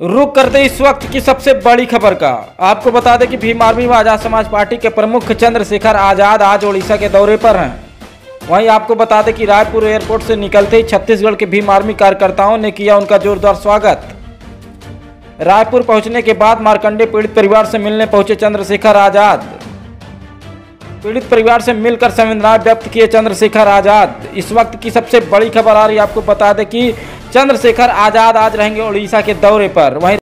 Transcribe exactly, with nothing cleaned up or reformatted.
रुक करते इस वक्त की सबसे बड़ी खबर का। आपको बता दें कि भीम आर्मी व आजाद समाज पार्टी के प्रमुख चंद्रशेखर आजाद आज ओडिशा के दौरे पर हैं। वहीं आपको बता दें कि रायपुर एयरपोर्ट से निकलते ही छत्तीसगढ़ के भीम आर्मी कार्यकर्ताओं ने किया उनका जोरदार स्वागत। रायपुर पहुंचने के बाद मार्कंडे पीड़ित परिवार से मिलने पहुंचे चंद्रशेखर आजाद। पीड़ित परिवार से मिलकर संवेदनाएं व्यक्त किए चंद्रशेखर आजाद। इस वक्त की सबसे बड़ी खबर आ रही है। आपको बता दें कि चंद्रशेखर आजाद आज रहेंगे ओडिशा के दौरे पर। वहीं